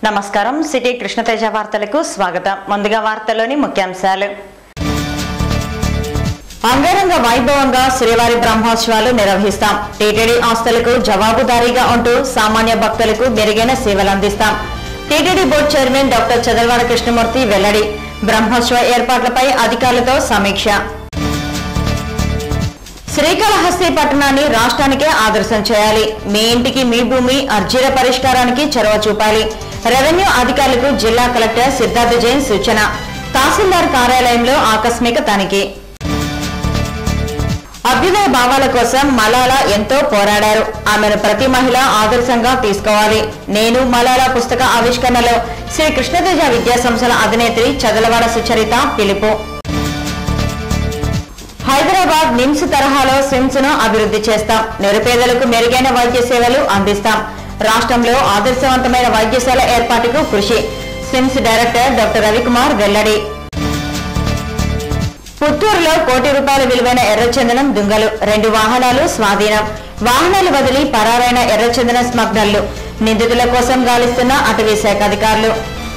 నమస్కారం సిటీ కృష్ణతేజ వార్తలకు స్వాగతం. ముందుగా వార్తల్లోని ముఖ్యాంశాలు. అంగరంగ వైభవంగా శ్రీవారి బ్రహ్మోత్సవాలు నిర్వహిస్తాం. టీటీడీ ఆస్తులకు జవాబుదారీగా ఉంటూ సామాన్య భక్తులకు మెరుగైన సేవలు అందిస్తాం. TTD board chairman doctor Chadalavada Krishnamurthy వెల్లడి. బ్రహ్మోత్సవ ఏర్పాట్లపై అధికారులతో సమీక్ష. శ్రీకాళహస్తి పట్టణాన్ని రాష్ట్రానికే ఆదర్శం చేయాలి. మీ ఇంటికి మీ భూమి అర్జీల పరిష్కారానికి చొరవ చూపాలి. రెవెన్యూ అధికారులకు జిల్లా కలెక్టర్ సిద్ధార్థ జైన్ సూచన. తహసీల్దార్ కార్యాలయంలో ఆకస్మిక తనిఖీ. అభ్యుదయ భావాల కోసం మలాలా ఎంతో పోరాడారు. ఆమెను ప్రతి మహిళ ఆదర్శంగా తీసుకోవాలి. నేను మలాలా పుస్తక ఆవిష్కరణలో శ్రీ కృష్ణతేజ విద్యాసంస్థల అధినేత్రి చదలవాడ సుచరిత పిలుపు. హైదరాబాద్ నిమ్స్ తరహాలో స్విమ్స్ ను అభివృద్ధి చేస్తాం. నిరుపేదలకు మెరుగైన వైద్య సేవలు అందిస్తాం. రాష్ట్రంలో ఆదర్శవంతమైన వైద్యశాల ఏర్పాటుకు కృషి. స్విమ్స్ డైరెక్టర్ డాక్టర్ రవికుమార్ వెల్లడి. పుత్తూరులో ₹1,00,00,000 విలువైన ఎర్రచందనం దుంగలు. 2 వాహనాలు స్వాధీనం. వాహనాలు వదిలి పరారైన ఎర్రచందనం స్మగ్లర్లు. నిందితుల కోసం గాలిస్తున్న అటవీ శాఖ అధికారులు.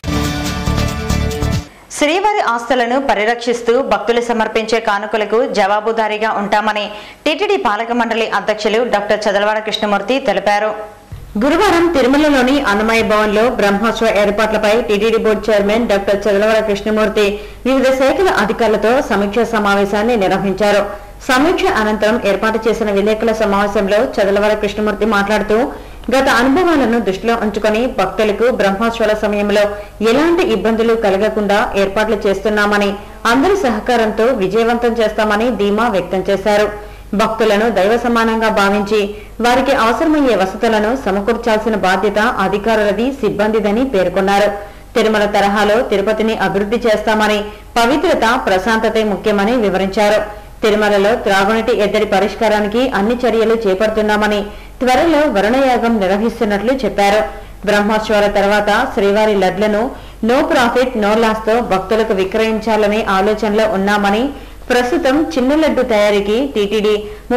శ్రీవారి ఆస్తులను పరిరక్షిస్తూ భక్తులు సమర్పించే కానుకలకు జవాబుదారీగా ఉంటామని టీటీడీ పాలక మండలి అధ్యక్షులు డాక్టర్ చదలవాడ కృష్ణమూర్తి తెలిపారు. గురువారం తిరుమలలోని అన్నమయ్య భవన్లో బ్రహ్మోత్సవ ఏర్పాట్లపై TTD board chairman doctor Chadalavada Krishnamurthy వివిధ శాఖల అధికారులతో సమీక్షా సమావేశాన్ని నిర్వహించారు. సమీక్ష అనంతరం ఏర్పాటు చేసిన విలేకరుల సమావేశంలో చదలవాడ కృష్ణమూర్తి మాట్లాడుతూ గత అనుభవాలను దృష్టిలో ఉంచుకొని భక్తులకు బ్రహ్మోత్సవాల సమయంలో ఎలాంటి ఇబ్బందులు కలగకుండా ఏర్పాట్లు చేస్తున్నామని, అందరి సహకారంతో విజయవంతం చేస్తామని ధీమా వ్యక్తం చేశారు. భక్తులను దైవ సమానంగా భావించి వారికి అవసరమయ్యే వసతులను సమకూర్చాల్సిన బాధ్యత అధికారులది, సిబ్బందిదని పేర్కొన్నారు. తిరుమల తరహాలో తిరుపతిని అభివృద్ధి చేస్తామని, పవిత్రత, ప్రశాంతతే ముఖ్యమని వివరించారు. తిరుమలలో త్రాగునీటి ఎద్దడి పరిష్కారానికి అన్ని చర్యలు చేపడుతున్నామని, త్వరలో వరుణయాగం నిర్వహిస్తున్నట్లు చెప్పారు. బ్రహ్మోత్సవాల తర్వాత శ్రీవారి లడ్లను నో ప్రాఫిట్ నో లాస్ తో భక్తులకు విక్రయించాలనే ఆలోచనలో ఉన్నామని, ప్రస్తుతం చిన్న లడ్డు తయారీకి టీటీడీ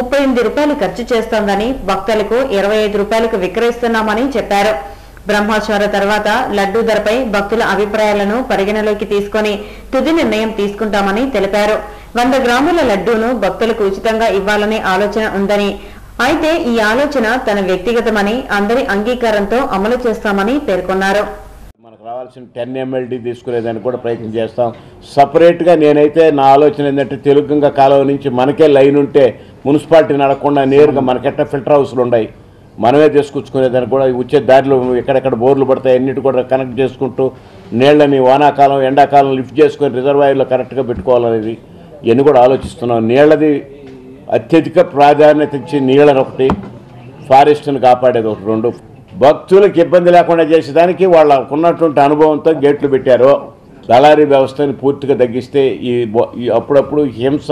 ₹38 ఖర్చు చేస్తోందని, భక్తులకు ₹25 విక్రయిస్తున్నామని చెప్పారు. బ్రహ్మోత్సవాల తర్వాత లడ్డూ ధరపై భక్తుల అభిప్రాయాలను పరిగణలోకి తీసుకుని తుది నిర్ణయం తీసుకుంటామని తెలిపారు. 100 గ్రాముల లడ్డూను భక్తులకు ఉచితంగా ఇవ్వాలనే ఆలోచన ఉందని, అయితే ఈ ఆలోచన తన వ్యక్తిగతమని, అందరి అంగీకారంతో అమలు చేస్తామని పేర్కొన్నారు. మనకు రావాల్సిన 10 mld తీసుకునేదానికి కూడా ప్రయత్నం చేస్తాం. సపరేట్గా నేనైతే నా ఆలోచన ఏంటంటే తెలుగుగంగ కాలువ నుంచి మనకే లైన్ ఉంటే మున్సిపాలిటీ నడకుండా నేరుగా మనకెట్ట ఫిల్టర్ హౌస్లు ఉన్నాయి, మనమే తీసుకొచ్చుకునేదానికి కూడా వచ్చే దారిలో ఎక్కడెక్కడ బోర్లు పడతాయి అన్నిటి కూడా కనెక్ట్ చేసుకుంటూ నీళ్ళని వానాకాలం ఎండాకాలం లిఫ్ట్ చేసుకొని రిజర్వాయర్లో కరెక్ట్గా పెట్టుకోవాలనేది ఇవన్నీ కూడా ఆలోచిస్తున్నాం. నీళ్ళది అత్యధిక ప్రాధాన్యత ఇచ్చి నీళ్ళని ఒకటి, ఫారెస్ట్ని కాపాడేది ఒకటి, 2 భక్తులకు ఇబ్బంది లేకుండా చేసేదానికి వాళ్ళకు ఉన్నటువంటి అనుభవంతో గేట్లు పెట్టారు. దళారీ వ్యవస్థని పూర్తిగా తగ్గిస్తే అప్పుడప్పుడు హింస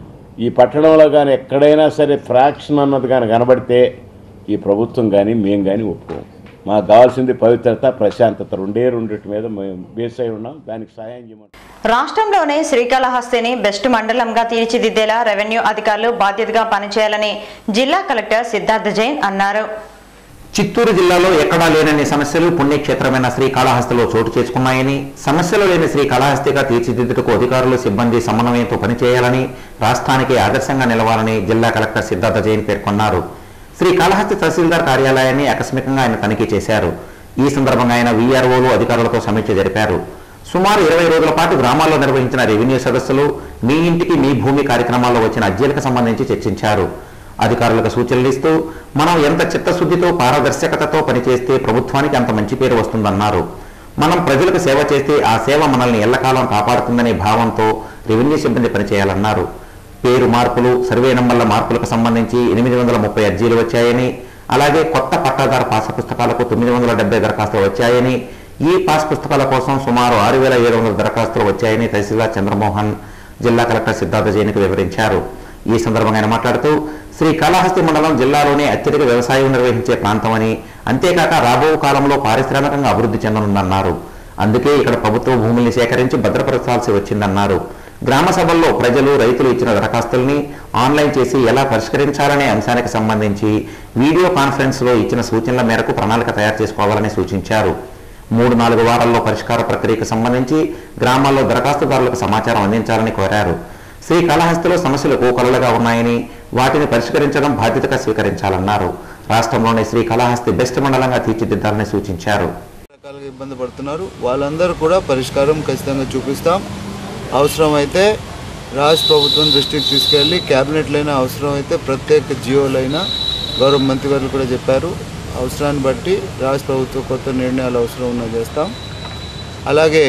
ఈ పట్టణంలో కానీ ఎక్కడైనా సరే ఫ్రాక్షన్ అన్నది కానీ కనబడితే ఈ ప్రభుత్వం కానీ మేము కానీ ఒప్పుకోం. మాకు కావాల్సింది పవిత్రత, ప్రశాంతత, రెండింటి మీద మేము బేస్ అయి ఉన్నాం. దానికి సహాయం చేయమంటాం. రాష్ట్రంలోనే శ్రీకాళహస్తిని బెస్ట్ మండలంగా తీర్చిదిద్దేలా రెవెన్యూ అధికారులు బాధ్యతగా పనిచేయాలని జిల్లా కలెక్టర్ సిద్ధార్థ జైన్ అన్నారు. చిత్తూరు జిల్లాలో ఎక్కడా లేనన్ని సమస్యలు పుణ్యక్షేత్రమైన శ్రీకాళహస్తిలో చోటు చేసుకున్నాయని, సమస్యలు లేని శ్రీకాళహస్తిగా తీర్చిదిద్దుటకు అధికారులు, సిబ్బంది సమన్వయంతో పనిచేయాలని, రాష్ట్రానికి ఆదర్శంగా నిలవాలని జిల్లా కలెక్టర్ సిద్ధార్థ జైన్ పేర్కొన్నారు. శ్రీకాళహస్తి తహసీల్దార్ కార్యాలయాన్ని ఆకస్మికంగా ఆయన తనిఖీ చేశారు. ఈ సందర్భంగా ఆయన వీఆర్ఓలు, అధికారులతో సమీక్ష జరిపారు. సుమారు 20 రోజుల పాటు గ్రామాల్లో నిర్వహించిన రెవెన్యూ సదస్సులు, మీ ఇంటికి మీ భూమి కార్యక్రమాల్లో వచ్చిన అర్జీలకు సంబంధించి చర్చించారు. అధికారులకు సూచనలు ఇస్తూ మనం ఎంత చిత్తశుద్ధితో, పారదర్శకతతో పనిచేస్తే ప్రభుత్వానికి అంత మంచి పేరు వస్తుందన్నారు. మనం ప్రజలకు సేవ చేస్తే ఆ సేవ మనల్ని ఎల్లకాలం కాపాడుతుందనే భావంతో రెవెన్యూ సిబ్బంది పనిచేయాలన్నారు. పేరు మార్పులు, సర్వే నంబర్ల మార్పులకు సంబంధించి 830 అర్జీలు వచ్చాయని, అలాగే కొత్త పట్టాదారు పాస్ పుస్తకాలకు 970 దరఖాస్తులు వచ్చాయని, ఈ పాస్ పుస్తకాల కోసం సుమారు 6700 దరఖాస్తులు వచ్చాయని తహసీల్దార్ చంద్రమోహన్ జిల్లా కలెక్టర్ సిద్ధార్థ జైన్కు వివరించారు. ఈ సందర్భంగా ఆయన మాట్లాడుతూ శ్రీకాళహస్తి మండలం జిల్లాలోనే అత్యధిక వ్యవసాయం నిర్వహించే ప్రాంతమని, అంతేకాక రాబో కాలంలో పారిశ్రామికంగా అభివృద్ధి చెందనుందన్నారు. అందుకే ఇక్కడ ప్రభుత్వ భూముల్ని సేకరించి భద్రపరచాల్సి వచ్చిందన్నారు. గ్రామ సభల్లో ప్రజలు, రైతులు ఇచ్చిన దరఖాస్తుల్ని ఆన్లైన్ చేసి ఎలా పరిష్కరించాలనే అంశానికి సంబంధించి వీడియో కాన్ఫరెన్స్ లో ఇచ్చిన సూచనల మేరకు ప్రణాళిక తయారు చేసుకోవాలని సూచించారు. 3-4 వారాల్లో పరిష్కార ప్రక్రియకు సంబంధించి గ్రామాల్లో దరఖాస్తుదారులకు సమాచారం అందించాలని కోరారు. శ్రీకాళహస్తిలో సమస్యలు కోకొల్లలుగా ఉన్నాయని వాటిని పరిష్కరించడం బాధ్యతగా స్వీకరించాలన్నారు. రాష్ట్రంలోని శ్రీకాళహస్తి బెస్ట్ మండలంగా తీర్చిదిద్దాలని సూచించారు. రకాలుగా ఇబ్బంది పడుతున్నారు, వాళ్ళందరూ కూడా పరిష్కారం ఖచ్చితంగా చూపిస్తాం. అవసరమైతే రాష్ట్ర ప్రభుత్వం దృష్టికి తీసుకెళ్ళి క్యాబినెట్లైనా, అవసరమైతే ప్రత్యేక జియోలైనా గౌరవ మంత్రివర్యులు కూడా చెప్పారు, అవసరాన్ని బట్టి రాష్ట్ర ప్రభుత్వ కొత్త నిర్ణయాలు అవసరం ఉన్నా చేస్తాం. అలాగే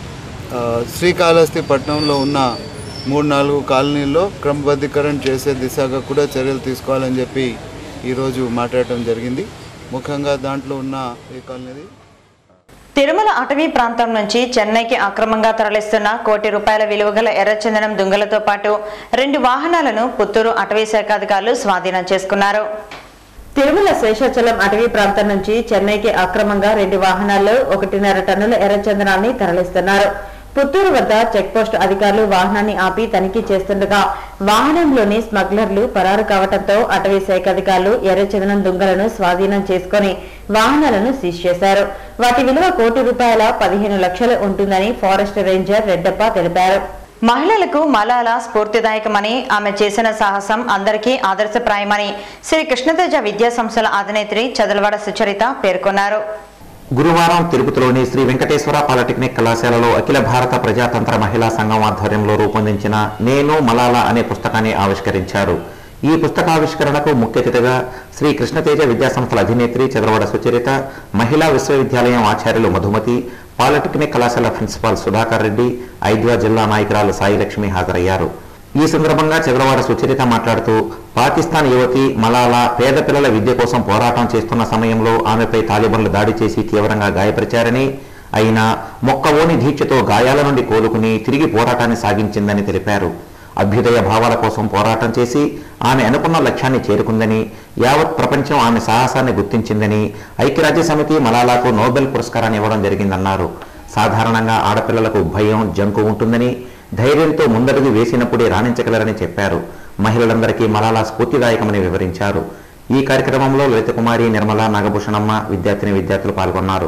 శ్రీకాళహస్తి పట్టణంలో ఉన్న 3-4 కాలనీల్లో క్రమబద్ధీకరణ చేసే దిశగా కూడా చర్యలు తీసుకోవాలని చెప్పి ఈరోజు మాట్లాడటం జరిగింది. ముఖ్యంగా దాంట్లో ఉన్న ఈ కాలనీది తిరుమల అటవీ ప్రాంతం నుంచి చెన్నైకి అక్రమంగా తరలిస్తున్న ₹1 కోటి విలువ గల ఎర్రచందనం దుంగలతో పాటు 2 వాహనాలను పుత్తూరు అటవీ శాఖ అధికారులు స్వాధీనం చేసుకున్నారు. తిరుమల శేషాచలం అటవీ ప్రాంతం నుంచి చెన్నైకి అక్రమంగా 2 వాహనాల్లో 1.5 టన్నుల ఎర్రచందనాన్ని తరలిస్తున్నారు. పుత్తూరు వద్ద చెక్పోస్ట్ అధికారులు వాహనాన్ని ఆపి తనిఖీ చేస్తుండగా వాహనంలోని స్మగ్లర్లు పరారు కావడంతో అటవీ శాఖ అధికారులు ఎర్రచందనం దుంగలను స్వాధీనం చేసుకుని వాహనాలను సీజ్ చేశారు. వాటి విలువ ₹1 కోటి 15 లక్షలు ఉంటుందని ఫారెస్ట్ రేంజర్ రెడ్డప్ప తెలిపారు. మహిళలకు మలాల స్ఫూర్తిదాయకమని, ఆమె చేసిన సాహసం అందరికీ ఆదర్శప్రాయమని శ్రీ కృష్ణతేజ విద్యా సంస్థల అధినేత్రి చదలవాడ సుచరిత పేర్కొన్నారు. గురువారం తిరుపతిలోని శ్రీ వెంకటేశ్వర పాలిటెక్నిక్ కళాశాలలో అఖిల భారత ప్రజాతంత్ర మహిళా సంఘం ఆధ్వర్యంలో రూపొందించిన నేను మలాలా అనే పుస్తకాన్ని ఆవిష్కరించారు. ఈ పుస్తకావిష్కరణకు ముఖ్య అతిథిగా శ్రీ కృష్ణతేజ విద్యాసంస్థల అధినేత్రి చదలవాడ సుచరిత, మహిళా విశ్వవిద్యాలయం ఆచార్యులు మధుమతి, పాలిటెక్నిక్ కళాశాల ప్రిన్సిపాల్ సుధాకర్ రెడ్డి, ఐద్వా జిల్లా నాయకురాలు సాయిలక్ష్మి హాజరయ్యారు. ఈ సందర్భంగా చదలవాడ సుచరిత మాట్లాడుతూ పాకిస్తాన్ యువతి మలాలా పేద పిల్లల విద్య కోసం పోరాటం చేస్తున్న సమయంలో ఆమెపై తాలిబాన్లు దాడి చేసి తీవ్రంగా గాయపరిచారని, అయినా మొక్కవోని దీక్షతో గాయాల నుండి కోలుకుని తిరిగి పోరాటాన్ని సాగించిందని తెలిపారు. అభ్యుదయ భావాల కోసం పోరాటం చేసి ఆమె అనుకున్న లక్ష్యాన్ని చేరుకుందని, యావత్ ప్రపంచం ఆమె సాహసాన్ని గుర్తించిందని, ఐక్యరాజ్య సమితి మలాలాకు నోబెల్ పురస్కారాన్ని ఇవ్వడం జరిగిందన్నారు. సాధారణంగా ఆడపిల్లలకు భయం, జంకు ఉంటుందని, ధైర్యంతో ముందడుగు వేసినప్పుడే రాణించగలరని చెప్పారు. మహిళలందరికీ మలాలా స్ఫూర్తిదాయకమని వివరించారు. ఈ కార్యక్రమంలో లలిత కుమారి, నిర్మల, నాగభూషణమ్మ, విద్యార్థులు పాల్గొన్నారు.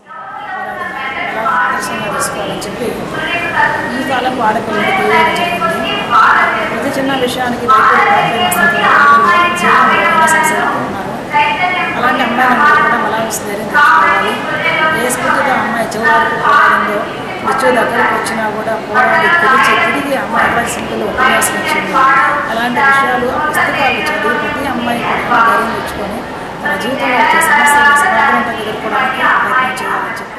ప్రతి చిన్న విషయానికి అలాంటి అమ్మాయిలందరూ కూడా మలాలా ధైర్యం తెచ్చుకోవాలి. ఏ స్ఫూర్తిగా అమ్మాయి చివరి పోరాడిందో మృత్యు దగ్గరకు వచ్చినా కూడా పోరాడి తిరిగి అమ్మాయి పరిస్థితుల్లో ఉపన్యాసం ఇచ్చింది. అలాంటి విషయాలు ఆ పుస్తకాలు చదివి ప్రతి అమ్మాయి కూడా ధైర్యం తెచ్చుకొని తన జీవితంలో వచ్చే సమస్యలను సమగ్రంగా ఎదుర్కోవడానికి ప్రయత్నం చేయాలని చెప్పి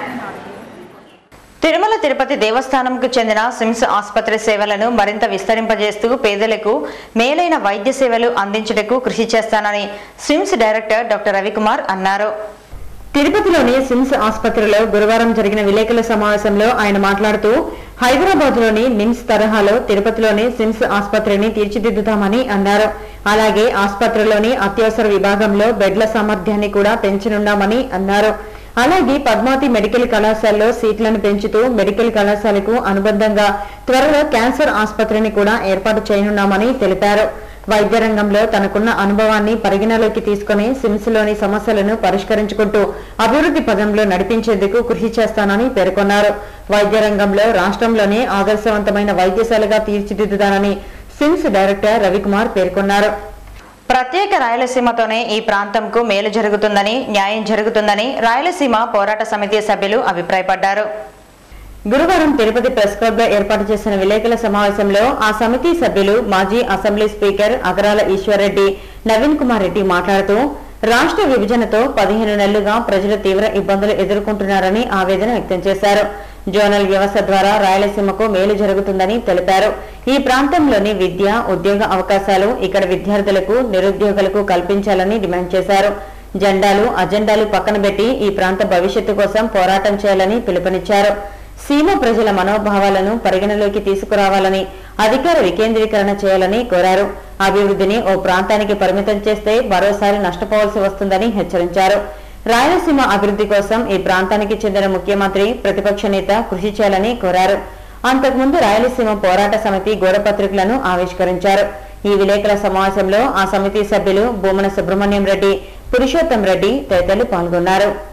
తిరుమల తిరుపతి దేవస్థానంకు చెందిన సిమ్స్ ఆసుపత్రి సేవలను మరింత విస్తరింపజేస్తూ పేదలకు మేలైన వైద్య సేవలు అందించుటకు కృషి చేస్తానని సిమ్స్ డైరెక్టర్ డాక్టర్ రవికుమార్ అన్నారు. తిరుపతిలోని సిమ్స్ ఆసుపత్రిలో గురువారం జరిగిన విలేకరుల సమావేశంలో ఆయన మాట్లాడుతూ హైదరాబాద్ లోని నిమ్స్ తరహాలో తిరుపతిలోని సిమ్స్ ఆసుపత్రిని తీర్చిదిద్దుతామని అన్నారు. అలాగే ఆసుపత్రిలోని అత్యవసర విభాగంలో బెడ్ల సామర్థ్యాన్ని కూడా పెంచనున్నామని అన్నారు. అలాగే పద్మావతి మెడికల్ కళాశాలలో సీట్లను పెంచుతూ మెడికల్ కళాశాలకు అనుబంధంగా త్వరలో క్యాన్సర్ ఆసుపత్రిని కూడా ఏర్పాటు చేయనున్నామని తెలిపారు. వైద్య రంగంలో తనకున్న అనుభవాన్ని పరిగణలోకి తీసుకుని సిమ్స్ లోని సమస్యలను పరిష్కరించుకుంటూ అభివృద్ధి పదంలో నడిపించేందుకు కృషి చేస్తానని పేర్కొన్నారు. వైద్య రంగంలో రాష్ట్రంలోనే ఆదర్శవంతమైన వైద్యశాలగా తీర్చిదిద్దుతానని సిమ్స్ డైరెక్టర్ రవికుమార్ పేర్కొన్నారు. ప్రత్యేక రాయలసీమతోనే ఈ ప్రాంతంకు మేలు జరుగుతుందని, న్యాయం జరుగుతుందని రాయలసీమ పోరాట సమితి సభ్యులు అభిప్రాయపడ్డారు. గురువారం తిరుపతి ప్రెస్ క్లబ్ లో ఏర్పాటు చేసిన విలేకరుల సమావేశంలో ఆ సమితి సభ్యులు మాజీ అసెంబ్లీ స్పీకర్ అగరాల ఈశ్వర్రెడ్డి, నవీన్ కుమార్ రెడ్డి మాట్లాడుతూ రాష్ట్ర విభజనతో 15 నెలలుగా ప్రజలు తీవ్ర ఇబ్బందులు ఎదుర్కొంటున్నారని ఆవేదన వ్యక్తం చేశారు. జోనల్ వ్యవస్థ ద్వారా రాయలసీమకు మేలు జరుగుతుందని తెలిపారు. ఈ ప్రాంతంలోని విద్య, ఉద్యోగ అవకాశాలు ఇక్కడ విద్యార్థులకు, నిరుద్యోగులకు కల్పించాలని డిమాండ్ చేశారు. జెండాలు, అజెండాలు పక్కన పెట్టి ఈ ప్రాంత భవిష్యత్తు కోసం పోరాటం చేయాలని పిలుపునిచ్చారు. సీమ ప్రజల మనోభావాలను పరిగణలోకి తీసుకురావాలని, అధికార వికేంద్రీకరణ చేయాలని కోరారు. అభివృద్ధిని ఓ ప్రాంతానికి పరిమితం చేస్తే మరోసారి నష్టపోవాల్సి వస్తుందని హెచ్చరించారు. రాయలసీమ అభివృద్ధి కోసం ఈ ప్రాంతానికి చెందిన ముఖ్యమంత్రి, ప్రతిపక్ష నేత కృషి చేయాలని కోరారు. అంతకుముందు రాయలసీమ పోరాట సమితి గోడపత్రికలను ఆవిష్కరించారు. ఈ విలేకరుల సమావేశంలో ఆ సమితి సభ్యులు భూమన సుబ్రహ్మణ్యం రెడ్డి, పురుషోత్తం రెడ్డి తదితరులు పాల్గొన్నారు.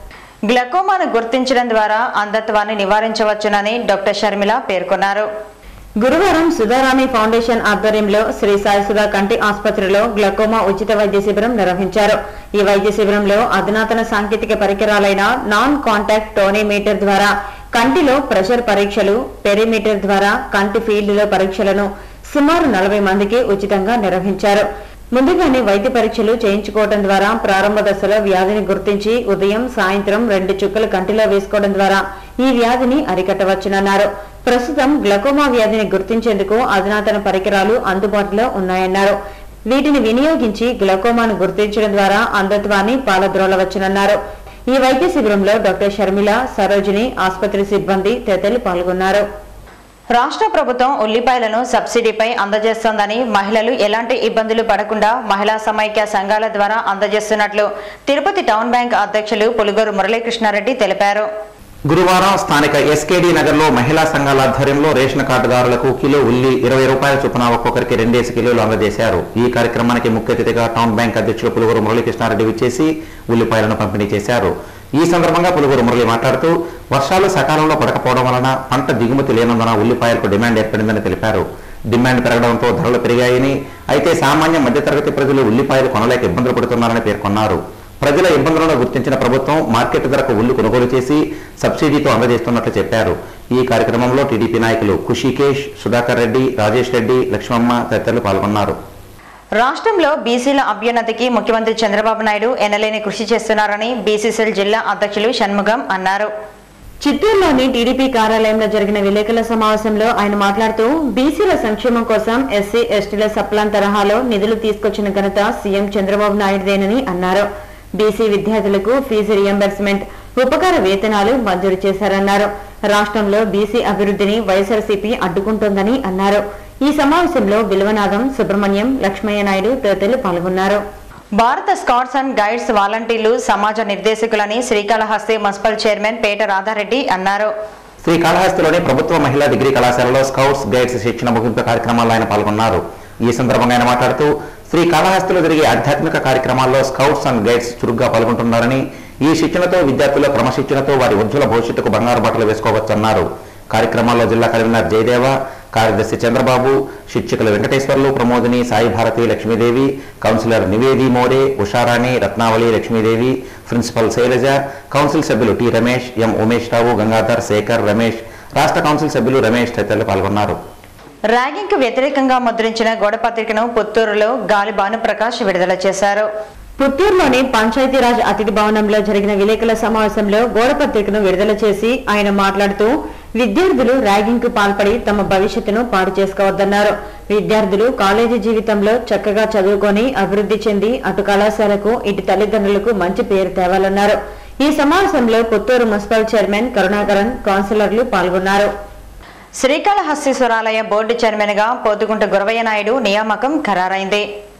గ్లకోమాను గుర్తించడం ద్వారా అంధత్వాన్ని నివారించవచ్చునని డాక్టర్ షర్మిల పేర్కొన్నారు. గురువారం సుధారాణి ఫౌండేషన్ ఆధ్వర్యంలో శ్రీ సాయి సుధా కంటి ఆసుపత్రిలో గ్లకోమా ఉచిత వైద్య శిబిరం నిర్వహించారు. ఈ వైద్య శిబిరంలో అధునాతన సాంకేతిక పరికరాలైన నాన్ కాంటాక్ట్ టోనీమీటర్ ద్వారా కంటిలో ప్రెషర్ పరీక్షలు, పెరిమీటర్ ద్వారా కంటి ఫీల్డ్ లో పరీక్షలను సుమారు 40 మందికి ఉచితంగా నిర్వహించారు. ముందుగానే వైద్య పరీక్షలు చేయించుకోవడం ద్వారా ప్రారంభ దశలో వ్యాధిని గుర్తించి ఉదయం సాయంత్రం 2 చుక్కలు కంటిలో వేసుకోవడం ద్వారా ఈ వ్యాధిని అరికట్టవచ్చునన్నారు. ప్రస్తుతం గ్లకోమా వ్యాధిని గుర్తించేందుకు అధునాతన పరికరాలు అందుబాటులో ఉన్నాయన్నారు. వీటిని వినియోగించి గ్లకోమాను గుర్తించడం ద్వారా అంధత్వాన్ని పాలద్రోలవచ్చునన్నారు. ఈ వైద్య శిబిరంలో డాక్టర్ షర్మిల, సరోజిని, ఆసుపత్రి సిబ్బంది తదితరులు పాల్గొన్నారు. రాష్ట్ర ప్రభుత్వం ఉల్లిపాయలను సబ్సిడీపై అందజేస్తోందని, మహిళలు ఎలాంటి ఇబ్బందులు పడకుండా మహిళా సమైక్య సంఘాల ద్వారా అందజేస్తున్నట్లు తిరుపతి టౌన్ బ్యాంక్ అధ్యక్షులు పులుగూరు మురళీకృష్ణారెడ్డి తెలిపారు. గురువారం స్థానిక ఎస్కేడి నగర్లో మహిళా సంఘాల ఆధ్వర్యంలో రేషన్ కార్డుదారులకు కిలో ఉల్లి 20 రూపాయల చొప్పున ఒక్కొక్కరికి 2 కిలోలు అందజేశారు. ఈ కార్యక్రమానికి ముఖ్య అతిథిగా టౌన్ బ్యాంక్ అధ్యక్షులు పులుగూరు మురళీకృష్ణారెడ్డి విచ్చేసి ఉల్లిపాయలను పంపిణీ చేశారు. ఈ సందర్భంగా పులుగూరు మురళి మాట్లాడుతూ వర్షాలు సకాలంలో పడకపోవడం వలన పంట దిగుమతి లేనందున ఉల్లిపాయలకు డిమాండ్ ఏర్పడిందని తెలిపారు. డిమాండ్ పెరగడంతో ధరలు పెరిగాయని, అయితే సామాన్య మధ్యతరగతి ప్రజలు ఉల్లిపాయలు కొనలేక ఇబ్బందులు పడుతున్నారని పేర్కొన్నారు. ప్రజల ఇబ్బందులను గుర్తించిన ప్రభుత్వం మార్కెట్ ధరకు ఉల్లి కొనుగోలు చేసి సబ్సిడీతో అందజేస్తున్నట్లు చెప్పారు. ఈ కార్యక్రమంలో టీడీపీ నాయకులు ఖుషికేష్, సుధాకర్ రెడ్డి, రాజేష్ రెడ్డి, లక్ష్మమ్మ తదితరులు పాల్గొన్నారు. రాష్ట్రంలో బీసీల అభ్యున్నతికి ముఖ్యమంత్రి చంద్రబాబు నాయుడు ఎనలేని కృషి చేస్తున్నారని బీసీసీఎల్ జిల్లా అధ్యక్షులు షణ్ముగం అన్నారు. చిత్తూరులోని టీడీపీ కార్యాలయంలో జరిగిన విలేకరుల సమావేశంలో ఆయన మాట్లాడుతూ బీసీల సంక్షేమం కోసం ఎస్సీ ఎస్టీల సప్లాన్ తరహాలో నిధులు తీసుకొచ్చిన ఘనత సీఎం చంద్రబాబు నాయుడుదేనని అన్నారు. బీసీ విద్యార్థులకు ఫీజు రియంబర్స్మెంట్, ఉపకార వేతనాలు మంజూరు చేశారన్నారు. రాష్ట్రంలో బీసీ అభివృద్ధిని వైఎస్ఆర్సీపీ అడ్డుకుంటోందని అన్నారు. ఈ సమావేశంలో బిల్వనాథం, సుబ్రహ్మణ్యం, లక్ష్మయ్య నాయుడు తదితరులు పాల్గొన్నారు. భారత స్కౌట్స్ అండ్ గైడ్స్ వాలంటీర్లు సమాజ నిర్దేశకులని శ్రీకాళహస్తి మున్సిపల్ చైర్మన్ పేట రాధారెడ్డి అన్నారు. శ్రీకాళహస్తిలోని ప్రభుత్వ మహిళా డిగ్రీ కళాశాలలో స్కౌట్స్ గైడ్స్ శిక్షణ ముగింపు కార్యక్రమాల్లో ఆయన పాల్గొన్నారు. ఈ సందర్భంగా ఆయన మాట్లాడుతూ శ్రీకాళహస్తిలో జరిగే ఆధ్యాత్మిక కార్యక్రమాల్లో స్కౌట్స్ అండ్ గైడ్స్ చురుగ్గా పాల్గొంటున్నారని, ఈ శిక్షణతో విద్యార్థుల క్రమశిక్షణతో వారి ఉజ్వల భవిష్యత్తుకు బంగారు బట్టలు వేసుకోవచ్చన్నారు. కార్యక్రమాల్లో జిల్లా కన్వీనర్ జయదేవ, కార్యదర్శి చంద్రబాబు, శిక్షకులు Venkateswarlu, Pramodini, Sai Bharathi, Lakshmidevi, councillor Nivedi More, Usharani, Ratnavali, Lakshmidevi, principal Sailaja, council సభ్యులు టి రమేష్, ఎం ఉమేష్ రావు, గంగాధర్, శేఖర్, రమేష్, రాష్ట్ర కౌన్సిల్ సభ్యులు రమేష్ తదితరులు పాల్గొన్నారు. ర్యాగింగ్ కు వ్యతిరేకంగా ముద్రించిన గోడపత్రికను పుత్తూరులో గాలి భానుప్రకాష్ విడుదల చేశారు. పుత్తూరులోని పంచాయతీరాజ్ అతిథి భవనంలో జరిగిన విలేకరుల సమావేశంలో గోడపత్రికను విడుదల చేసి ఆయన మాట్లాడుతూ విద్యార్థులు ర్యాగింగ్ కు పాల్పడి తమ భవిష్యత్తును పాడు చేసుకోవద్దన్నారు. విద్యార్థులు కాలేజీ జీవితంలో చక్కగా చదువుకొని అభివృద్ధి చెంది అటు కళాశాలకు ఇటు తల్లిదండ్రులకు మంచి పేరు తేవాలన్నారు. ఈ సమావేశంలో పుత్తూరు మున్సిపల్ చైర్మన్ కరుణాకరన్, కౌన్సిలర్లు పాల్గొన్నారు. శ్రీకాళహస్తీశ్వరాలయ బోర్డు చైర్మన్ గా పోతుగుంట గురవయ్య నాయుడు నియామకం ఖరారైంది.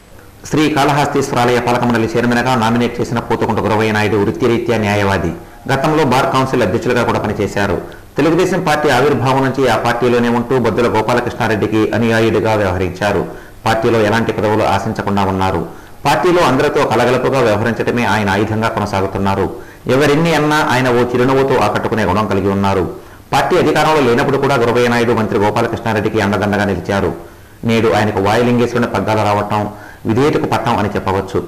శ్రీకాళహస్తీశ్వరాలయ పాలక మండలి చైర్మన్ గా నామినేట్ చేసిన పోతుగుంట గురవయ్య నాయుడు వృత్తిరీత్యా న్యాయవాది. గతంలో బార్ కౌన్సిల్ అధ్యక్షులుగా కూడా పనిచేశారు. తెలుగుదేశం పార్టీ ఆవిర్భావం నుంచి ఆ పార్టీలోనే ఉంటూ బొద్దుల గోపాలకృష్ణారెడ్డికి అనుయాయుడిగా వ్యవహరించారు. పార్టీలో ఎలాంటి పదవులు ఆశించకుండా ఉన్నారు. పార్టీలో అందరితో కలగలుపుగా వ్యవహరించడమే ఆయన ఆయుధంగా కొనసాగుతున్నారు. ఎవరెన్ని అన్నా ఆయన ఓ చిరునవ్వుతో ఆకట్టుకునే గుణం కలిగి ఉన్నారు. పార్టీ అధికారంలో లేనప్పుడు కూడా గురవయ్య నాయుడు మంత్రి గోపాలకృష్ణారెడ్డికి అండదండగా నిలిచారు. నేడు ఆయనకు వాయులింగేశ్వరుని పగ్గాలు రావటం విధేయతకు పట్టం అని చెప్పవచ్చు.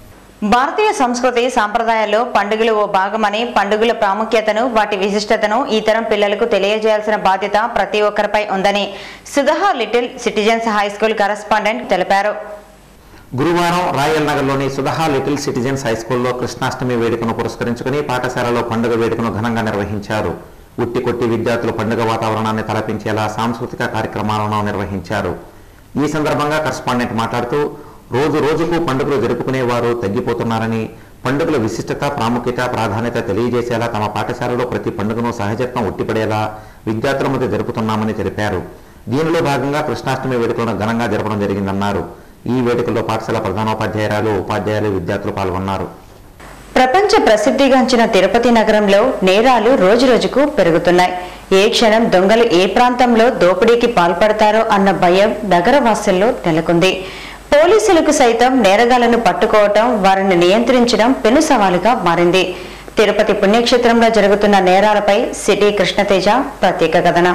భారతీయ సంస్కృతి సాంప్రదాయాల్లో పండుగలు ఓ భాగమని, పండుగల ప్రాముఖ్యతను, వాటి విశిష్టతను ఈ తరం పిల్లలకు తెలియజేయాల్సిన బాధ్యత ప్రతి ఒక్కరిపై ఉందని Sudha little citizens high school correspondent తెలిపారు. గురువారం రాయల్ నగర్లోని సుధహా లిటిల్ సిటిజన్స్ హైస్కూల్లో కృష్ణాష్టమి వేడుకను పురస్కరించుకుని పాఠశాలలో పండుగ వేడుకను ఘనంగా నిర్వహించారు. ఉట్టి కొట్టి విద్యార్థులు పండుగ వాతావరణాన్ని తలపించేలా సాంస్కృతిక కార్యక్రమాలను నిర్వహించారు. ఈ సందర్భంగా కరెస్పాండెంట్ మాట్లాడుతూ రోజు రోజుకు పండుగలు జరుపుకునేవారు తగ్గిపోతున్నారని, పండుగల విశిష్టత, ప్రాముఖ్యత, ప్రాధాన్యత తెలియజేసేలా తమ పాఠశాలలో ప్రతి పండుగను సహజత్వం ఉట్టిపడేలా విద్యార్థుల మధ్య జరుపుతున్నామని తెలిపారు. దీనిలో భాగంగా కృష్ణాష్టమి వేడుకలను ఘనంగా జరపడం జరిగిందన్నారు. ఈ వేడుకల్లో పాఠశాల ప్రధానోపాధ్యాయురాలు, ఉపాధ్యాయులు, విద్యార్థులు పాల్గొన్నారు. ప్రపంచ ప్రసిద్ధిగాంచిన తిరుపతి నగరంలో నేరాలు రోజురోజుకు పెరుగుతున్నాయి. ఏ క్షణం దొంగలు ఏ ప్రాంతంలో దోపిడీకి పాల్పడతారో అన్న భయం నగరవాసుల్లో నెలకొంది. పోలీసులకు సైతం నేరగాళ్లను పట్టుకోవటం, వారిని నియంత్రించడం పెను సవాలుగా మారింది. తిరుపతి పుణ్యక్షేత్రంలో జరుగుతున్న నేరాలపై సిటీ కృష్ణతేజ ప్రత్యేక కథనం.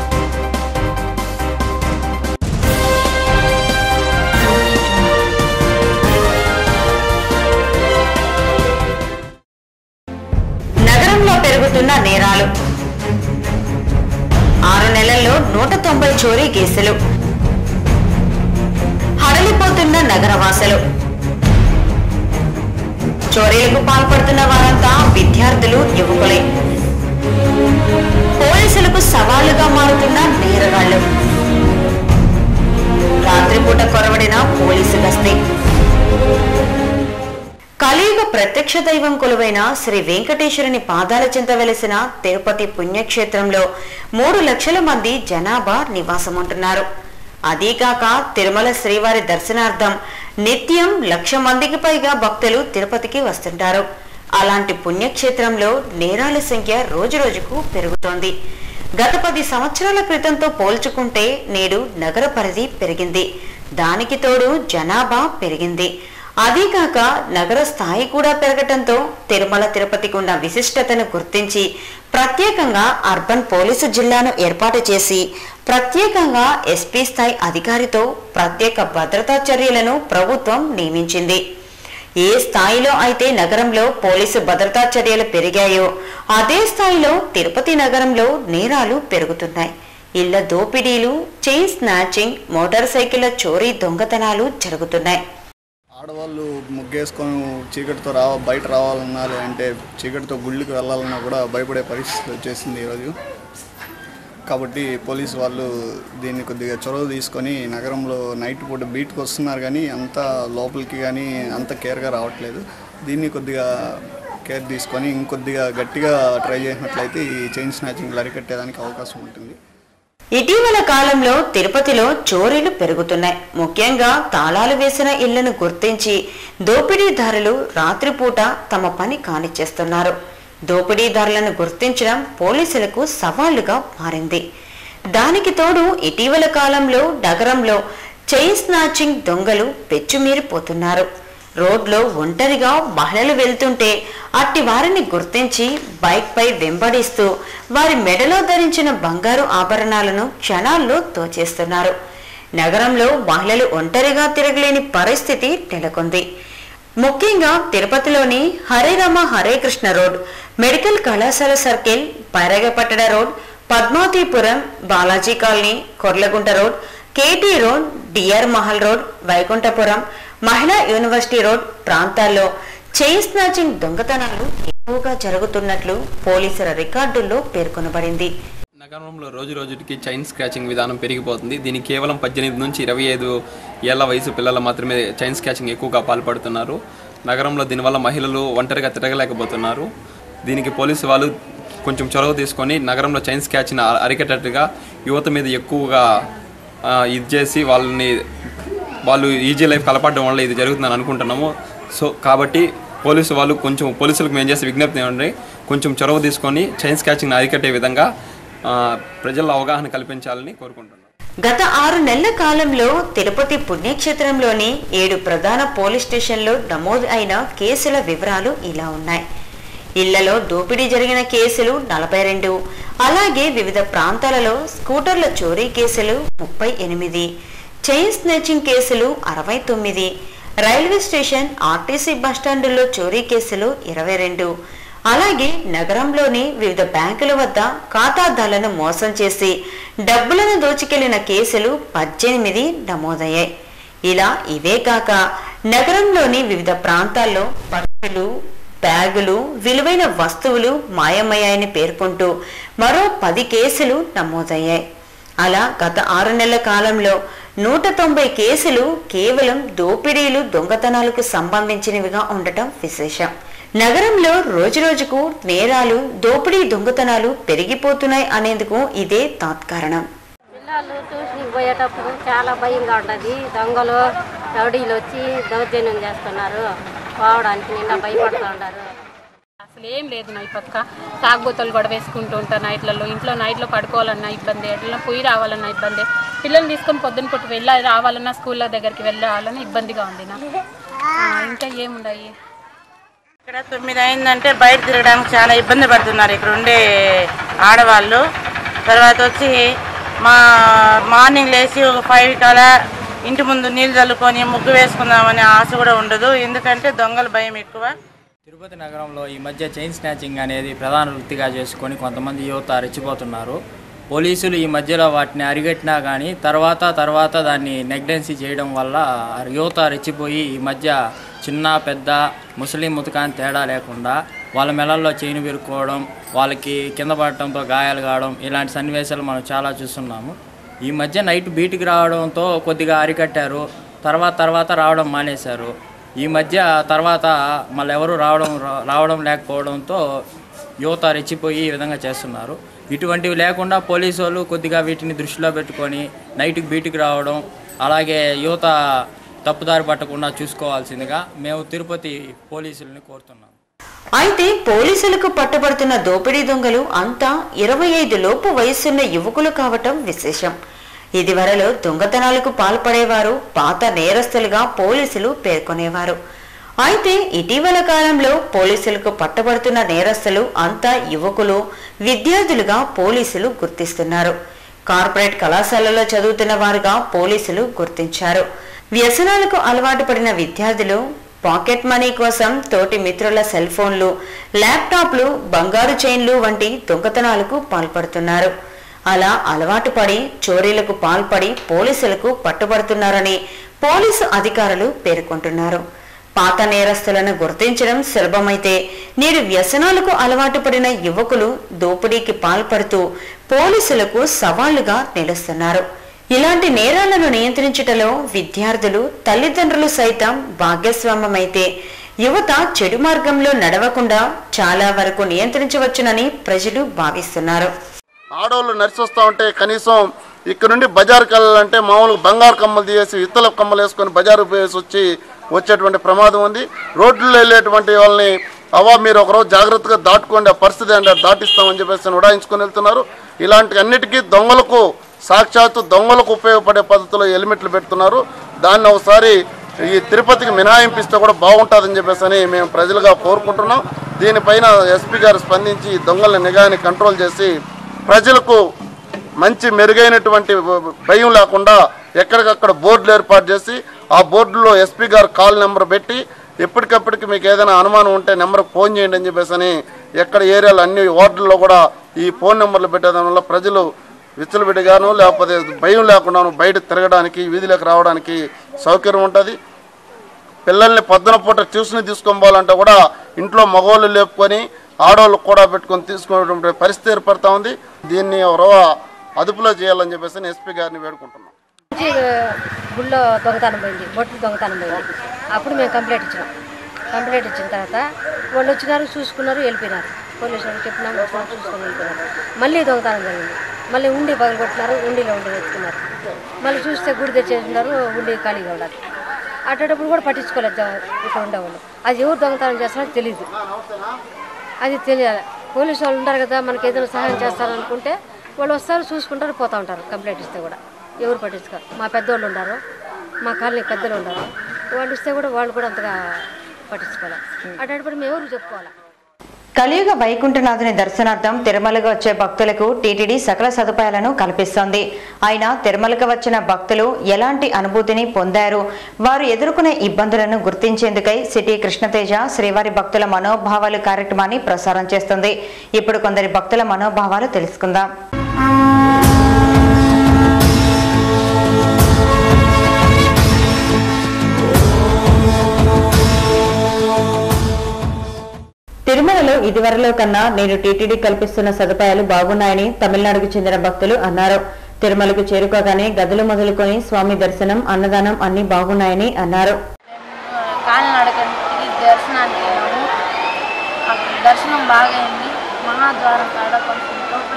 నగరంలో పెరుగుతున్న నేరాలు. 6 నెలల్లో 190 చోరీ కేసులు. హడలిపోతున్న నగరవాసులు. చోరీలకు పాల్పడుతున్న వారంతా విద్యార్థులు, యువకులే. పోలీసులకు సవాలుగా మారుతున్న నేరగాళ్లు. రాత్రిపూట కొరవడిన పోలీసు గస్తీ. కలియుగ ప్రత్యక్ష దైవం కొలువైన శ్రీ వెంకటేశ్వరుని పాదాల చెంత వెలిసిన తిరుపతి పుణ్యక్షేత్రంలో 3 లక్షల మంది జనాభా నివాసముంటున్నారు. అదీగాక తిరుమల శ్రీవారి దర్శనార్థం నిత్యం 1,00,000 మందికి పైగా భక్తులు తిరుపతికి వస్తుంటారు. అలాంటి పుణ్యక్షేత్రంలో నేరాల సంఖ్య రోజురోజుకు పెరుగుతోంది. గత 10 సంవత్సరాల క్రితంతో పోల్చుకుంటే నేడు నగర పరిధి పెరిగింది. దానికి తోడు జనాభా పెరిగింది. అదీగాక నగర స్థాయి కూడా పెరగటంతో తిరుమల తిరుపతికి ఉన్న విశిష్టతను గుర్తించి ప్రత్యేకంగా అర్బన్ పోలీసు జిల్లాను ఏర్పాటు చేసి ప్రత్యేకంగా ఎస్పీ స్థాయి అధికారితో ప్రత్యేక భద్రతా చర్యలను ప్రభుత్వం నియమించింది. ఏ స్థాయిలో అయితే నగరంలో పోలీసు భద్రతా చర్యలు పెరిగాయో అదే స్థాయిలో తిరుపతి నగరంలో నేరాలు పెరుగుతున్నాయి. ఇళ్ల దోపిడీలు, చైన్ స్నాచింగ్, మోటార్ సైకిళ్ల చోరీ, దొంగతనాలు జరుగుతున్నాయి. ఆడవాళ్ళు ముగ్గేసుకొని చీకటితో బయట రావాలన్నా లేదంటే చీకటితో గుళ్ళకి వెళ్ళాలన్నా కూడా భయపడే పరిస్థితి వచ్చేసింది ఈరోజు. కాబట్టి పోలీసు వాళ్ళు దీన్ని కొద్దిగా చొరవ తీసుకొని నగరంలో నైట్ పూట బీట్కి వస్తున్నారు కానీ అంత లోపలికి కానీ అంత కేర్గా రావట్లేదు. దీన్ని కొద్దిగా కేర్ తీసుకొని ఇంకొద్దిగా గట్టిగా ట్రై చేసినట్లయితే ఈ చైన్ స్నాచింగ్లు అరికట్టేదానికి అవకాశం ఉంటుంది. ఇటీవల కాలంలో తిరుపతిలో చోరీలు పెరుగుతున్నాయి. ముఖ్యంగా తాళాలు వేసిన ఇళ్లను గుర్తించి దోపిడీదారులు రాత్రిపూట తమ పని కానిచ్చేస్తున్నారు. దోపిడీదారులను గుర్తించడం పోలీసులకు సవాలుగా మారింది. దానికి తోడు ఇటీవల కాలంలో నగరంలో చైన్ స్నాచింగ్ దొంగలు పెచ్చుమీరిపోతున్నారు. రోడ్లో ఒంటరిగా మహిళలు వెళ్తుంటే అట్టి వారిని గుర్తించి బైక్ పై వెంబడిస్తూ వారి మెడలో ధరించిన బంగారు ఆభరణాలను క్షణాల్లో దోచేస్తున్నారు. నగరంలో మహిళలు ఒంటరిగా తిరగలేని పరిస్థితి నెలకొంది. ముఖ్యంగా తిరుపతిలోని హరే రామ హరే కృష్ణ రోడ్, మెడికల్ కళాశాల circle, Pairagapattana road, Padmavathipuram, Balaji colony, Korlagunta road, KT road, DR Mahal road, Vaikunthapuram, Mahila university road ప్రాంతాల్లో చైన్ స్నాచింగ్ దొంగతనాలు ఎక్కువగా జరుగుతున్నట్లు పోలీసుల రికార్డుల్లో పేర్కొనబడింది. నగరంలో రోజు రోజుకి చైన్ స్క్రాచింగ్ విధానం పెరిగిపోతుంది. దీనికి కేవలం 18 నుంచి 25 ఏళ్ల వయసు పిల్లలు మాత్రమే చైన్ స్క్రాచింగ్ ఎక్కువగా పాల్పడుతున్నారు. నగరంలో దీనివల్ల మహిళలు ఒంటరిగా తిరగలేకపోతున్నారు. దీనికి పోలీసు వాళ్ళు కొంచెం చొరవ తీసుకొని నగరంలో చైన్ స్క్రాచింగ్ అరికట్టేట్టుగా యువత మీద ఎక్కువగా ఇది చేసి వాళ్ళు ఈజీ లైఫ్ కలపడం వల్ల ఇది జరుగుతుందని అనుకుంటున్నాము. సో కాబట్టి పోలీసులకు మేము చేసే విజ్ఞప్తి ఏమంటే కొంచెం చొరవ తీసుకొని చైన్ స్క్రాచింగ్ అరికట్టే విధంగా ప్రజల్లో అవగాహన కల్పించాలని కోరుకుంటున్నాం. గత 6 నెలల కాలంలో తిరుపతి పుణ్యక్షేత్రంలోని 7 ప్రధాన పోలీస్ స్టేషన్లో నమోదు అయిన కేసుల వివరాలు ఇలా ఉన్నాయి. ఇళ్లలో దోపిడీ జరిగిన కేసులు 42, అలాగే వివిధ ప్రాంతాలలో స్కూటర్ల చోరీ కేసులు 38, చైన్ స్నాచింగ్ కేసులు 69, రైల్వే స్టేషన్, ఆర్టీసీ బస్టాండుల్లో చోరీ కేసులు 22, అలాగే నగరంలోని వివిధ బ్యాంకుల వద్ద ఖాతాదారులను మోసం చేసి డబ్బులను దోచుకెళ్లిన కేసులు 18 నమోదయ్యాయి. ఇలా ఇవే కాక నగరంలోని వివిధ ప్రాంతాల్లో పర్సులు, బ్యాగులు, విలువైన వస్తువులు మాయమయ్యాయని పేర్కొంటూ మరో 10 కేసులు నమోదయ్యాయి. అలా గత 6 నెలల కాలంలో 190 కేసులు కేవలం దోపిడీలు, దొంగతనాలకు సంబంధించినవిగా ఉండటం విశేషం. నగరంలో రోజురోజుకు నేరాలు, దోపిడీ, దొంగతనాలు పెరిగిపోతున్నాయి అనేందుకు ఇదే తాత్కారణం. పిల్లలు ట్యూషన్కి పోయేటప్పుడు చాలా భయంగా ఉంటుంది. దొంగలు, రౌడీలు వచ్చి దౌర్జన్యం చేస్తున్నారు. పోవడానికి నిన్న భయపడుతూ ఉంటారు. అసలు ఏం లేదు నా ఈ పక్క తాగుబోతలు కూడా వేసుకుంటూ ఉంటారు. ఇంట్లో నైట్లో పడుకోవాలన్నా ఇబ్బంది, ఎట్లా పోయి రావాలన్నా ఇబ్బంది. పిల్లల్ని తీసుకొని పొద్దున పూట రావాలన్నా స్కూళ్ళ దగ్గరికి వెళ్ళాలన్నా ఇబ్బందిగా ఉంది నాకు. ఇంకా ఏముండయి. ఇక్కడ 9 అయిందంటే బయట తిరగడానికి చాలా ఇబ్బంది పడుతున్నారు ఇక్కడ ఉండే ఆడవాళ్ళు. తర్వాత వచ్చి మార్నింగ్ లేచి ఒక 5 కలా ఇంటి ముందు నీళ్ళు చల్లుకొని ముగ్గు వేసుకుందామనే ఆశ కూడా ఉండదు, ఎందుకంటే దొంగల భయం ఎక్కువ. తిరుపతి నగరంలో ఈ మధ్య చైన్ స్నాచింగ్ అనేది ప్రధాన వృత్తిగా చేసుకొని కొంతమంది యువత రెచ్చిపోతున్నారు. పోలీసులు ఈ మధ్యలో వాటిని అరిగట్టినా కానీ తర్వాత దాన్ని నెగ్లెన్సీ చేయడం వల్ల యువత రెచ్చిపోయి ఈ మధ్య చిన్న పెద్ద ముస్లిం ముతకాని తేడా లేకుండా వాళ్ళ మెడల్లో చైన్ విరుక్కోవడం, వాళ్ళకి కింద పడటంతో గాయాలు కావడం, ఇలాంటి సన్నివేశాలు మనం చాలా చూస్తున్నాము. ఈ మధ్య నైట్ బీట్కి రావడంతో కొద్దిగా అరికట్టారు, తర్వాత రావడం మానేశారు. ఈ మధ్య తర్వాత మళ్ళీ ఎవరు రావడం లేకపోవడంతో యువత రెచ్చిపోయి ఈ విధంగా చేస్తున్నారు. ఇటువంటివి లేకుండా పోలీసు వాళ్ళు కొద్దిగా వీటిని దృష్టిలో పెట్టుకొని నైట్కి బీట్కి రావడం, అలాగే యువత తప్పుదారి పట్టకుండా చూసుకోవాల్సిందిగా మేము తిరుపతి పోలీసులని కోరుతున్నాం. అయితే పోలీసులకు పట్టుబడుతున్న దోపిడీ దొంగలు అంతా 25 లోపు వయసున్న యువకులు కావటం విశేషం. ఇదివరలో దొంగతనాలకు పాల్పడేవారు పాత నేరస్తులుగా పోలీసులు పేర్కొనేవారు. అయితే ఇటీవల కాలంలో పోలీసులకు పట్టబడుతున్న నేరస్తులు అంతా యువకులు, విద్యార్థులుగా పోలీసులు గుర్తిస్తున్నారు. కార్పొరేట్ కళాశాలలో చదువుతున్న వారుగా పోలీసులు గుర్తించారు. వ్యసనాలకు అలవాటు పడిన విద్యార్థులు పాకెట్ మనీ కోసం తోటి మిత్రుల సెల్ ఫోన్లు, ల్యాప్టాప్లు, బంగారు చైన్లు వంటి దొంగతనాలకు పాల్పడుతున్నారు. అలా అలవాటు పడి చోరీలకు పాల్పడి పోలీసులకు పట్టుబడుతున్నారని పోలీసు అధికారులు పేర్కొంటున్నారు. పాత నేరస్తులను గుర్తించడం సులభమైతే నేడు వ్యసనాలకు అలవాటు పడిన యువకులు దోపిడీకి పాల్పడుతూ పోలీసులకు సవాళ్లుగా నిలుస్తున్నారు. ఇలాంటి నేరాలను నియంత్రించటంలో విద్యార్థులు, తల్లిదండ్రులు సైతం భాగస్వామ్యమైతే యువత చెడు మార్గంలో నడవకుండా చాలా వరకు నియంత్రించవచ్చునని ప్రజలు భావిస్తున్నారు. ఆడవాళ్ళు నడిచి వస్తూ ఉంటే కనీసం ఇక్కడ నుండి బజార్కి వెళ్ళాలంటే మామూలుగా బంగారు కమ్మలు తీసి ఇత్తల కమ్మలు వేసుకొని బజారు పోయేసి వచ్చేటువంటి ప్రమాదం ఉంది. రోడ్లలో వెళ్ళేటువంటి వాళ్ళని మీరు ఒకరోజు జాగ్రత్తగా దాటుకోండి, ఆ పరిస్థితి అంటే దాటిస్తామని చెప్పేసి ఉడాయించుకొని వెళ్తున్నారు. ఇలాంటి అన్నిటికీ సాక్షాత్తు దొంగలకు ఉపయోగపడే పద్ధతిలో హెల్మెట్లు పెడుతున్నారు. దాన్ని ఒకసారి ఈ తిరుపతికి మినహాయింపిస్తే కూడా బాగుంటుందని చెప్పేసి మేము ప్రజలుగా కోరుకుంటున్నాం. దీనిపైన ఎస్పీ గారు స్పందించి దొంగల నిఘాని కంట్రోల్ చేసి ప్రజలకు మంచి మెరుగైనటువంటి భయం లేకుండా ఎక్కడికక్కడ బోర్డులు ఏర్పాటు చేసి ఆ బోర్డులో ఎస్పీ గారు కాల్ నెంబర్ పెట్టి ఎప్పటికప్పటికి మీకు ఏదైనా అనుమానం ఉంటే నెంబర్కి ఫోన్ చేయండి అని చెప్పేసి ఎక్కడ ఏరియాలో అన్ని వార్డుల్లో కూడా ఈ ఫోన్ నెంబర్లు పెట్టేదాని వల్ల ప్రజలు విచ్చలవిడిగాను లేకపోతే భయం లేకుండాను బయట తిరగడానికి, వీధిలోకి రావడానికి సౌకర్యం ఉంటుంది. పిల్లల్ని పొద్దున పూట ట్యూషన్ తీసుకొని పోవాలంటే కూడా ఇంట్లో మగవాళ్ళు లేపుకొని ఆడవాళ్ళు కూడా పెట్టుకొని తీసుకునేటువంటి పరిస్థితి ఏర్పడతా ఉంది. దీన్ని ఎవరో అదుపులో చేయాలని చెప్పేసి ఎస్పీ గారిని వేడుకుంటున్నాం. గుళ్ళో దొంగతనం పోయింది, బొట్లు దొంగతనం పోయింది. అప్పుడు మేము కంప్లైంట్ ఇచ్చిన తర్వాత వాళ్ళు వచ్చినారు, చూసుకున్నారు, వెళ్ళిపోయినారు. పోలీసు వాళ్ళు చెప్పినాము, చూసుకొని వెళ్ళిపోయినారు. మళ్ళీ దొంగతనం జరిగింది. మళ్ళీ ఉండి పగలు కొట్టినారు, ఉండిలో తెచ్చుకున్నారు. మళ్ళీ చూస్తే గుడి తెచ్చేస్తున్నారు, ఉండి ఖాళీగా ఉన్నారు. అట్టేటప్పుడు కూడా పట్టించుకోలేదు ఇక్కడ ఉండేవాళ్ళు. అది ఎవరు దొంగతనం చేస్తారో తెలియదు, అది తెలియాలి. పోలీసు వాళ్ళు ఉంటారు కదా, మనకి ఏదైనా సహాయం చేస్తారనుకుంటే వాళ్ళు వస్తారు, చూసుకుంటారు, పోతూ ఉంటారు. కంప్లైంట్ ఇస్తే కూడా ఎవరు పట్టించుకోరు. మా పెద్దవాళ్ళు ఉన్నారు, మా కాలనీ పెద్దలు ఉన్నారు, వాళ్ళు ఇస్తే కూడా వాళ్ళు కూడా అంతగా పట్టించుకోవాలి. అట్టేటప్పుడు మేము ఎవరు చెప్పుకోవాలి. కలియుగ వైకుంఠనాథుని దర్శనార్థం తిరుమలకు వచ్చే భక్తులకు టీటీడీ సకల సదుపాయాలను కల్పిస్తోంది. అయినా తిరుమలకు వచ్చిన భక్తులు ఎలాంటి అనుభూతిని పొందారు, వారు ఎదుర్కొనే ఇబ్బందులను గుర్తించేందుకై సిటీ కృష్ణతేజ శ్రీవారి భక్తుల మనోభావాలు కార్యక్రమాన్ని ప్రసారం చేస్తుంది. ఇప్పుడు కొందరి భక్తుల మనోభావాలు తెలుసుకుందాం. తిరుమలలో ఇదివరలో కన్నా నేడు టీటీడీ కల్పిస్తున్న సదుపాయాలు బాగున్నాయని తమిళనాడుకు చెందిన భక్తులు అన్నారు. తిరుమలకు చేరుకోగానే గదులు మొదలుకొని స్వామి దర్శనం, అన్నదానం అన్ని బాగున్నాయని అన్నారు. దర్శనం బాగైంది. మహాద్వారం కాడ కొంచెం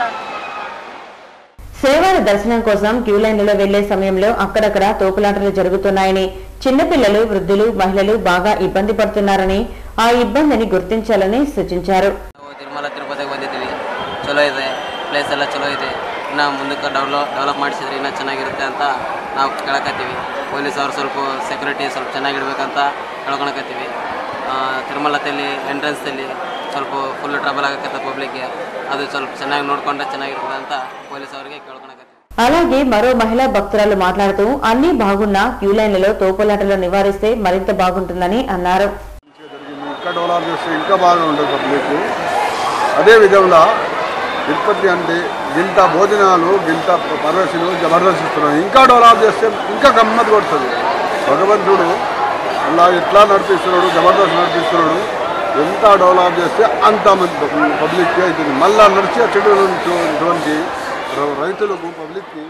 శ్రీవారి దర్శనం కోసం క్యూ లైన్లలో వెళ్లే సమయంలో అక్కడక్కడ తోపులాటలు జరుగుతున్నాయని, చిన్నపిల్లలు, వృద్ధులు, మహిళలు బాగా ఇబ్బంది పడుతున్నారని, ಆ ಇಬ್ಬಂದಿನಿ ಗುರುತಿಂಚಾలని ಸೂಚಿಸಿದರು. ತಿರುಮಲ ತಿರುಪತಿಗೆ ಬಂದಿದ್ದೀವಿ, ಚಲೋ ಇದೆ, ಪ್ಲೇಸ್ ಎಲ್ಲ ಚಲೋ ಇದೆ. ಇನ್ನು ಮುಂದಕ್ಕೆ ಡೆವಲಪ್ ಮಾಡಿಸಿದ್ರೆ ಇನ್ನೂ ಚೆನ್ನಾಗಿರುತ್ತೆ ಅಂತ ನಾವು ಕೇಳಕತ್ತೀವಿ. ಪೊಲೀಸ್ ಅವರು ಸ್ವಲ್ಪ ಸೆಕ್ಯೂರಿಟಿ ಸ್ವಲ್ಪ ಚೆನ್ನಾಗಿಡ್ಬೇಕಂತ ಹೇಳ್ಕೊಳಕತ್ತೀವಿ. ತಿರುಮಲ ತಲ್ಲಿ ಎಂಟ್ರೆನ್ಸ್ ತಲ್ಲಿ ಸ್ವಲ್ಪ ಫುಲ್ ಟ್ರಬಲ್ ಆಗತ್ತೆ ಪಬ್ಲಿಕ್ಗೆ. ಅದು ಸ್ವಲ್ಪ ಚೆನ್ನಾಗಿ ನೋಡ್ಕೊಂಡ್ರೆ ಚೆನ್ನಾಗಿರ್ತದೆ ಅಂತ పోలీస్ ಅವರಿಗೆ ಕೇಳ್ಕೊಳಕತ್ತೀವಿ. అలాగే మరో మహిళా భక్తురాలు మాట్లాడుతూ అన్ని బాగున్నా క్యూ లైన్లలో తోపులాటలు నివారిస్తే మరింత బాగుంటుందని అన్నారు. ఇంకా డెవలప్ చేస్తే ఇంకా బాగా ఉంటుంది పబ్లిక్. అదే విధంగా తిరుపతి అంటే గింత భోజనాలు గింత ప్రదర్శనలు జబర్దస్త్ ఇంకా డెవలప్ చేస్తే ఇంకా గమ్మత్ కొడుతుంది. భగవంతుడు అలా ఎట్లా నడిపిస్తున్నాడు, జబర్దస్త్ నడిపిస్తున్నాడు. ఎంత డెవలప్ చేస్తే అంత మంది పబ్లిక్ అవుతుంది. మళ్ళా నడిచి వచ్చేటువంటి రైతులకు పబ్లిక్కి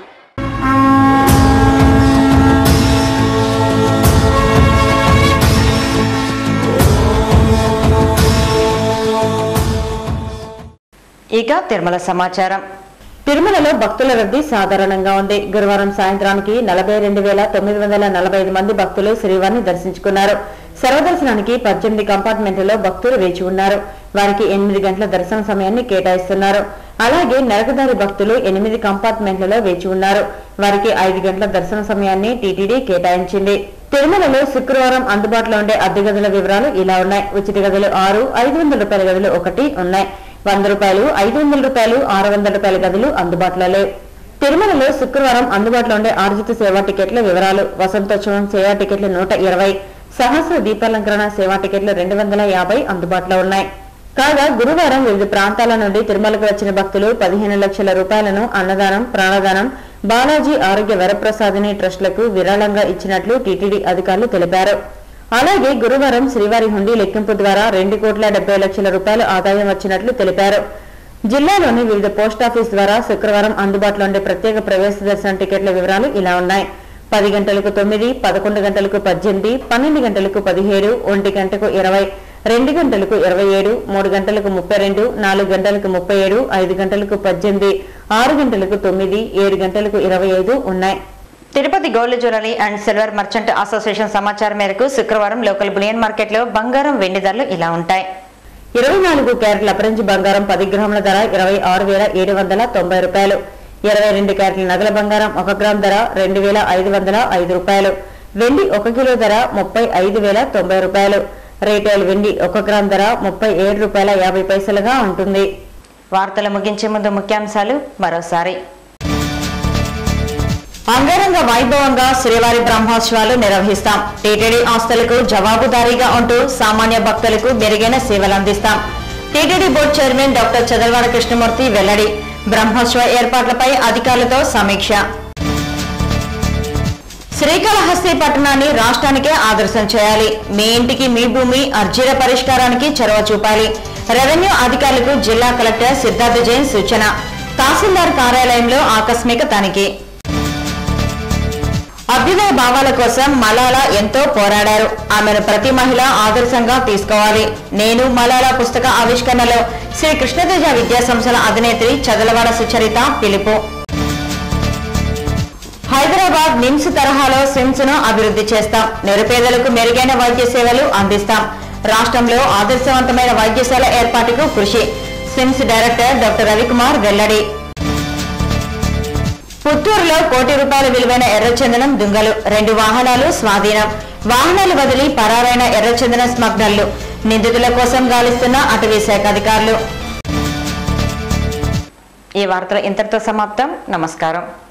ఇక తిరుమల సమాచారం. తిరుమలలో భక్తుల రద్దీ సాధారణంగా ఉంది. గురువారం సాయంత్రానికి 42,945 మంది భక్తులు శ్రీవారిని దర్శించుకున్నారు. సర్వదర్శనానికి 18 కంపార్ట్మెంట్లలో భక్తులు వేచి ఉన్నారు. వారికి 8 గంటల దర్శన సమయాన్ని కేటాయిస్తున్నారు. అలాగే నరకదారి భక్తులు 8 కంపార్ట్మెంట్లలో వేచి ఉన్నారు. వారికి 5 గంటల దర్శన సమయాన్ని టీటీడీ కేటాయించింది. తిరుమలలో శుక్రవారం అందుబాటులో ఉండే అద్దె గదుల వివరాలు ఇలా ఉన్నాయి. ఉచిత గదులు 6, 500 రూపాయల గదులు 1 ఉన్నాయి. 100 రూపాయలు, 500 రూపాయలు, 600 రూపాయల గదులు అందుబాటులో లేవు. తిరుమలలో శుక్రవారం అందుబాటులో ఉండే ఆర్జిత సేవా టికెట్ల వివరాలు. వసంతోత్సవం సేవా టికెట్లు 120, సహస్ర దీపాలంకరణ సేవా టికెట్లు 250 అందుబాటులో ఉన్నాయి. కాగా గురువారం వివిధ ప్రాంతాల నుండి తిరుమలకు వచ్చిన భక్తులు 15 లక్షల రూపాయలను అన్నదానం, ప్రాణదానం, బాలాజీ ఆరోగ్య వరప్రసాదిని ట్రస్టులకు విరాళంగా ఇచ్చినట్లు టీటీడీ అధికారులు తెలిపారు. అలాగే గురువారం శ్రీవారి హుండీ లెక్కింపు ద్వారా 2,70,00,000 రూపాయలు ఆదాయం వచ్చినట్లు తెలిపారు. జిల్లాలోని వివిధ పోస్టాఫీస్ ద్వారా శుక్రవారం అందుబాటులో ఉండే ప్రత్యేక ప్రవేశ దర్శన టికెట్ల వివరాలు ఇలా ఉన్నాయి. 10 గంటలకు 9, 11 గంటలకు 18, 12 గంటలకు 17, 1 గంటకు 20, 2 గంటలకు 27, 3 గంటలకు 32, 4 గంటలకు 37, 5 గంటలకు 18, 6 గంటలకు 9, 7 గంటలకు 25 ఉన్నాయి. Tirupati gold jewellery and silver merchant association సమాచారం మేరకు శుక్రవారం లోకల్ బులియన్ మార్కెట్లో బంగారం, వెండి ధరలు ఇలా ఉంటాయి. 24 క్యారెట్ల అపరంజి బంగారం 10 గ్రాముల ధర 26,790 రూపాయలు. 22 క్యారెట్ల నగల బంగారం 1 గ్రామ్ ధర 2,505 రూపాయలు. వెండి 1 కిలో ధర 35,090 రూపాయలు. రీటైల్ వెండి 1 గ్రామ్ ధర 37,50 రూపాయలుగా ఉంటుంది. వార్తలు ముగించే ముందు ముఖ్యాంశాలు మరోసారి. అంగరంగ వైభవంగా శ్రీవారి బ్రహ్మోత్సవాలు నిర్వహిస్తాం. టీటీడీ ఆస్తులకు జవాబుదారీగా ఉంటూ సామాన్య భక్తులకు మెరుగైన సేవలు అందిస్తాం. TTD board chairman doctor Chadalavada Krishnamurthy వెల్లడి. బ్రహ్మోత్సవ ఏర్పాట్లపై అధికారులతో సమీక్ష. శ్రీకాళహస్తి పట్టణాన్ని రాష్ట్రానికే ఆదర్శం చేయాలి. మీ ఇంటికి మీ భూమి అర్జీల పరిష్కారానికి చొరవ చూపాలి. రెవెన్యూ అధికారులకు జిల్లా కలెక్టర్ సిద్ధార్థ జైన్ సూచన. తహసీల్దార్ కార్యాలయంలో ఆకస్మిక తనిఖీ. అభ్యుదయ భావాల కోసం మలాలా ఎంతో పోరాడారు. ఆమెను ప్రతి మహిళ ఆదర్శంగా తీసుకోవాలి. నేను మలాలా పుస్తక ఆవిష్కరణలో శ్రీ కృష్ణతేజ విద్యా సంస్థల అధినేత్రి చదలవాడ సుచరిత పిలుపు. హైదరాబాద్ నిమ్స్ తరహాలో సిమ్స్ ను అభివృద్ధి చేస్తాం. నిరుపేదలకు మెరుగైన వైద్య సేవలు అందిస్తాం. రాష్ట్రంలో ఆదర్శవంతమైన వైద్యశాల ఏర్పాటుకు కృషి. సిమ్స్ డైరెక్టర్ డాక్టర్ రవికుమార్ వెల్లడి. పుత్తూరులో ₹1,00,00,000 విలువైన ఎర్రచందనం దుంగలు. 2 వాహనాలు స్వాధీనం. వాహనాలు వదిలి పరారైన ఎర్రచందనం స్మగ్లర్లు. నిందితుల కోసం గాలిస్తున్న అటవీ శాఖ అధికారులు. ఈ వార్తలు ఇంతటితో సమాప్తం. నమస్కారం.